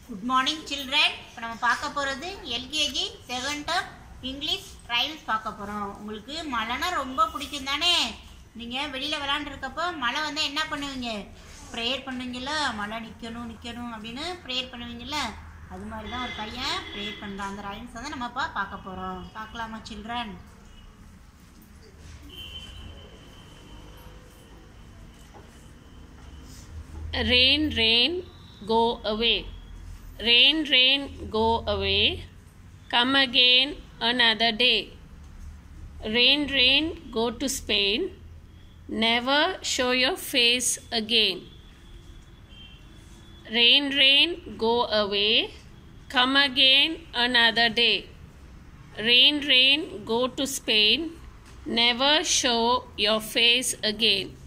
Good morning children. இப்போ நம்ம பார்க்க போகிறது LKG second term English rhymes பார்க்க போகிறோம். உங்களுக்கு மழைனா ரொம்ப பிடிக்கும் தானே? நீங்கள் வெளியில் விளாண்டுருக்கப்போ மழை வந்தால் என்ன பண்ணுவீங்க? ப்ரேயர் பண்ணுவீங்கள்ல, மழை நிற்கணும் நிற்கணும் அப்படின்னு ப்ரேயர் பண்ணுவீங்கள்ல, அது மாதிரி தான் ஒரு பையன் ப்ரேயர் பண்ணுறான். அந்த ரைம்ஸ் வந்து நம்ம பார்க்க போகிறோம். பார்க்கலாமா children? Rain, rain, go away. Rain, rain, go away. Come again another day. Rain, rain, go to Spain. Never show your face again. Rain, rain, go away. Come again another day. Rain, rain, go to Spain. Never show your face again.